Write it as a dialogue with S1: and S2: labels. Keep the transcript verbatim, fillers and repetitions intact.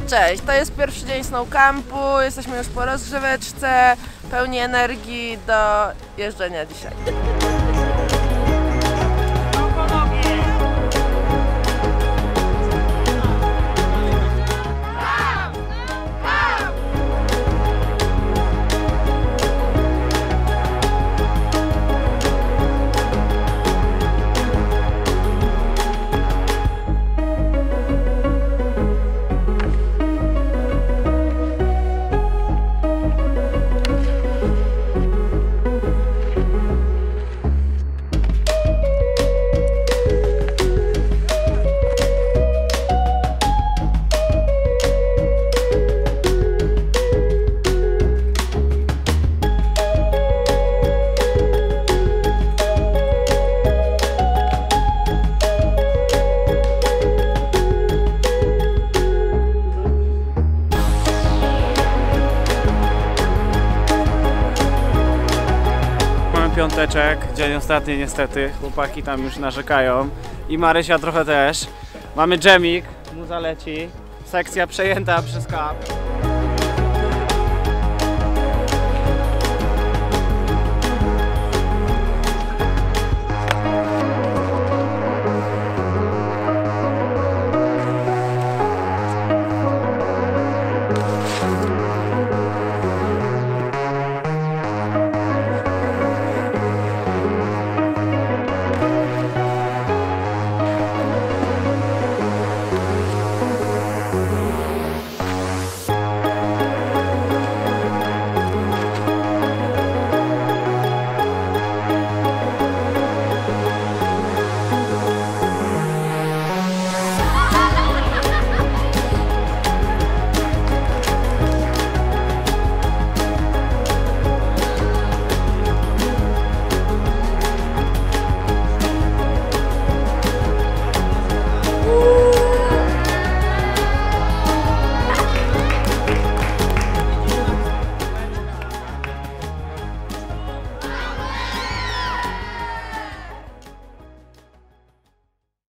S1: Cześć, to jest pierwszy dzień snowcampu, jesteśmy już po rozgrzeweczce, pełni energii do jeżdżenia dzisiaj.
S2: Piąteczek, dzień ostatni niestety, chłopaki tam już narzekają i Marysia trochę też. Mamy dżemik, muza leci, sekcja przejęta przez K A P.